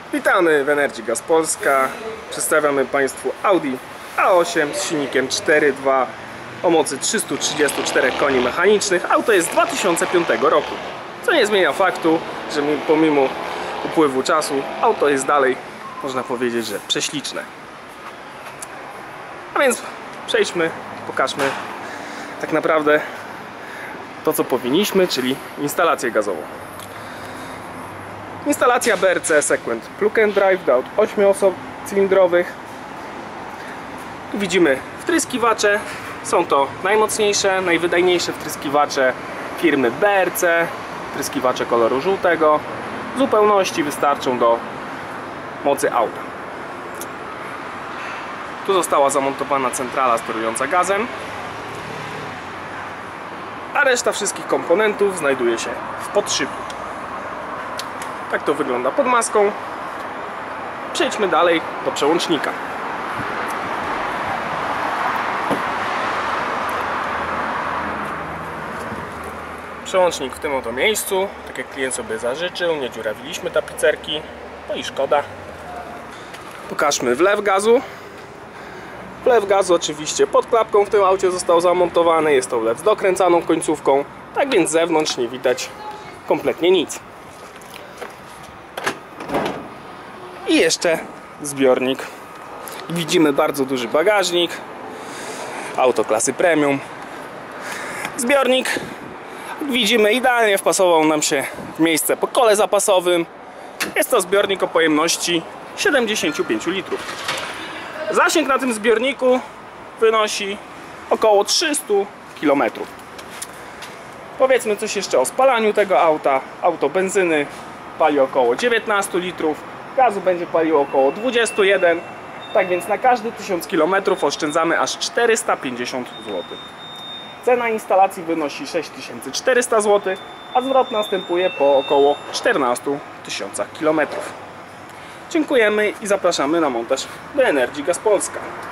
Witamy w Energy Gas Polska. Przedstawiamy Państwu Audi A8 z silnikiem 4.2 o mocy 334 koni mechanicznych. Auto jest z 2005 roku, co nie zmienia faktu, że pomimo upływu czasu auto jest dalej, można powiedzieć, że prześliczne. A więc przejdźmy, pokażmy tak naprawdę to, co powinniśmy, czyli instalację gazową. Instalacja BRC Sequent Plug and Drive do aut 8-cylindrowych. Tu widzimy wtryskiwacze. Są to najmocniejsze, najwydajniejsze wtryskiwacze firmy BRC. Wtryskiwacze koloru żółtego. W zupełności wystarczą do mocy auta. Tu została zamontowana centrala sterująca gazem, a reszta wszystkich komponentów znajduje się w podszybiu. Tak to wygląda pod maską. Przejdźmy dalej do przełącznika. Przełącznik w tym oto miejscu, tak jak klient sobie zażyczył, nie dziurawiliśmy tapicerki, no i szkoda. Pokażmy wlew gazu. Wlew gazu oczywiście pod klapką w tym aucie został zamontowany, jest to wlew z dokręcaną końcówką, tak więc z zewnątrz nie widać kompletnie nic. I jeszcze zbiornik. Widzimy bardzo duży bagażnik. Auto klasy premium. Zbiornik, jak widzimy, idealnie wpasował nam się w miejsce po kole zapasowym. Jest to zbiornik o pojemności 75 litrów. Zasięg na tym zbiorniku wynosi około 300 km. Powiedzmy coś jeszcze o spalaniu tego auta. Auto benzyny pali około 19 litrów. Gazu będzie paliło około 21, tak więc na każdy 1000 km oszczędzamy aż 450 zł. Cena instalacji wynosi 6400 zł, a zwrot następuje po około 14 000 km. Dziękujemy i zapraszamy na montaż do Energy Gas Polska.